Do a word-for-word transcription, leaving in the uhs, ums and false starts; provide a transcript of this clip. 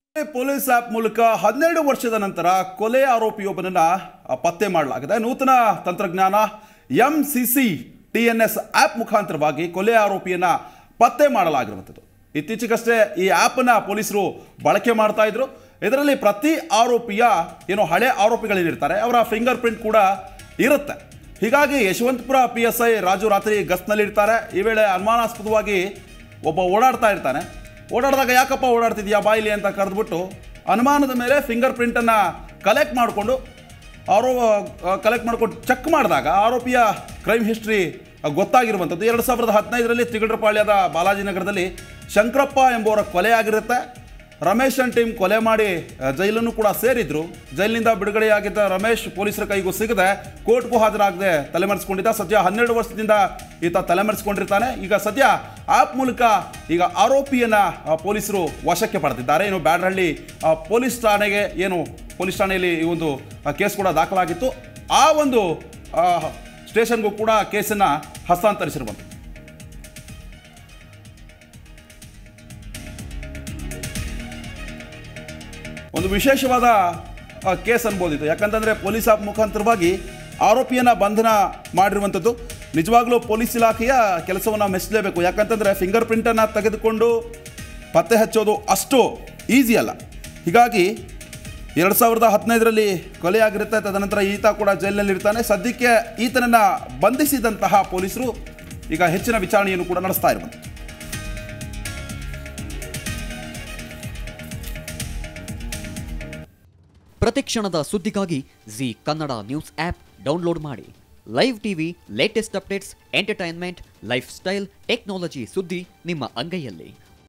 Police app ಮೂಲಕ ಹನ್ನೆರಡು ವರ್ಷದ ನಂತರ ಕೊಲೆ ಆರೋಪಿಯೊಬ್ಬನನ್ನ ಪತ್ತೆ ಮಾಡಲಾಗಿದೆ. ನೂತನ ತಂತ್ರಜ್ಞಾನ M C C T N S app ಮುಖಾಂತರವಾಗಿ ಕೊಲೆ ಆರೋಪಿಯನ್ನ ಪತ್ತೆ ಮಾಡಲಾಗಿರುವಂಥದ್ದು. ಇತ್ತೀಚೆಗಷ್ಟೇ ಈ ಆ್ಯಪನ್ನು ಪೊಲೀಸರು ಬಳಕೆ ಮಾಡ್ತಾ ಇದ್ರು. ಇದರಲ್ಲಿ ಪ್ರತಿ ಆರೋಪಿಯ ಏನು ಹಳೆ ಆರೋಪಿಗಳೇನಿರ್ತಾರೆ ಅವರ ಫಿಂಗರ್ ಪ್ರಿಂಟ್ ಕೂಡ ಇರುತ್ತೆ. ಹೀಗಾಗಿ Yeshwanthpur P S I Raju ರಾತ್ರಿ ಗಸ್ಟ್ನಲ್ಲಿರ್ತಾರೆ. ಈ ವೇಳೆ ಅನುಮಾನಾಸ್ಪದವಾಗಿ ಒಬ್ಬ ಓಡಾಡ್ತಾ ಇರ್ತಾನೆ. ಓಡಾಡಿದಾಗ ಯಾಕಪ್ಪ ಓಡಾಡ್ತಿದ್ಯಾ ಬಾಯಿಲಿ ಅಂತ ಕರೆದ್ಬಿಟ್ಟು ಅನುಮಾನದ ಮೇಲೆ ಫಿಂಗರ್ ಪ್ರಿಂಟನ್ನು ಕಲೆಕ್ಟ್ ಮಾಡಿಕೊಂಡು ಆರೋ ಕಲೆಕ್ಟ್ ಮಾಡ್ಕೊಂಡು ಚೆಕ್ ಮಾಡಿದಾಗ ಆರೋಪಿಯ ಕ್ರೈಮ್ ಹಿಸ್ಟ್ರಿ ಗೊತ್ತಾಗಿರುವಂಥದ್ದು. ಎರಡು ಸಾವಿರದ ಹದಿನೈದರಲ್ಲಿ ತಿಗಡ್ರಪಾಳ್ಯದ ಬಾಲಾಜಿನಗರದಲ್ಲಿ ಶಂಕರಪ್ಪ ಎಂಬುವರ ಕೊಲೆ ಆಗಿರುತ್ತೆ. ರಮೇಶ್ ಅಂಡ್ ಟೀಮ್ ಕೊಲೆ ಮಾಡಿ ಜೈಲನ್ನು ಕೂಡ ಸೇರಿದ್ರು. ಜೈಲಿನಿಂದ ಬಿಡುಗಡೆಯಾಗಿದ್ದ ರಮೇಶ್ ಪೊಲೀಸರ ಕೈಗೂ ಸಿಗದೆ ಕೋರ್ಟ್ಗೂ ಹಾಜರಾಗದೆ ತಲೆಮರೆಸಿಕೊಂಡಿದ್ದ. ಸದ್ಯ ಹನ್ನೆರಡು ವರ್ಷದಿಂದ ಈತ ತಲೆಮರೆಸಿಕೊಂಡಿರ್ತಾನೆ. ಈಗ ಸದ್ಯ ಆ್ಯಪ್ ಮೂಲಕ ಈಗ ಆರೋಪಿಯನ್ನ ಪೊಲೀಸರು ವಶಕ್ಕೆ ಪಡೆದಿದ್ದಾರೆ. ಇನ್ನು ಬ್ಯಾಡರಹಳ್ಳಿ ಪೊಲೀಸ್ ಠಾಣೆಗೆ ಏನು ಪೊಲೀಸ್ ಠಾಣೆಯಲ್ಲಿ ಈ ಒಂದು ಕೇಸ್ ಕೂಡ ದಾಖಲಾಗಿತ್ತು. ಆ ಒಂದು ಸ್ಟೇಷನ್ಗೂ ಕೂಡ ಕೇಸನ್ನು ಹಸ್ತಾಂತರಿಸಿರುವಂಥದ್ದು. ಒಂದು ವಿಶೇಷವಾದ ಕೇಸ್ ಅನ್ಬೋದಿತ್ತು. ಯಾಕಂತಂದರೆ ಪೊಲೀಸ್ ಆಪ್ ಮುಖಾಂತರವಾಗಿ ಆರೋಪಿಯನ್ನು ಬಂಧನ ಮಾಡಿರುವಂಥದ್ದು. ನಿಜವಾಗ್ಲೂ ಪೊಲೀಸ್ ಇಲಾಖೆಯ ಕೆಲಸವನ್ನು ಮೆಚ್ಚಲೇಬೇಕು. ಯಾಕಂತಂದರೆ ಫಿಂಗರ್ ಪ್ರಿಂಟನ್ನು ತೆಗೆದುಕೊಂಡು ಪತ್ತೆ ಹಚ್ಚೋದು ಅಷ್ಟು ಈಸಿ ಅಲ್ಲ. ಹೀಗಾಗಿ ಎರಡು ಸಾವಿರದ ಹದಿನೈದರಲ್ಲಿ ಕೊಲೆಯಾಗಿರುತ್ತೆ. ತದನಂತರ ಈತ ಕೂಡ ಜೈಲಿನಲ್ಲಿರ್ತಾನೆ. ಸದ್ಯಕ್ಕೆ ಈತನನ್ನು ಬಂಧಿಸಿದಂತಹ ಪೊಲೀಸರು ಈಗ ಹೆಚ್ಚಿನ ವಿಚಾರಣೆಯನ್ನು ಕೂಡ ನಡೆಸ್ತಾ ಇರುವಂಥದ್ದು. ಪ್ರತಿಕ್ಷಣದ ಸುದ್ದಿಗಾಗಿ Zee Kannada news app download ಮಾಡಿ. Live TV, latest updates, entertainment, lifestyle, technology ಸುದ್ದಿ ನಿಮ್ಮ ಅಂಗೈಯಲ್ಲಿ.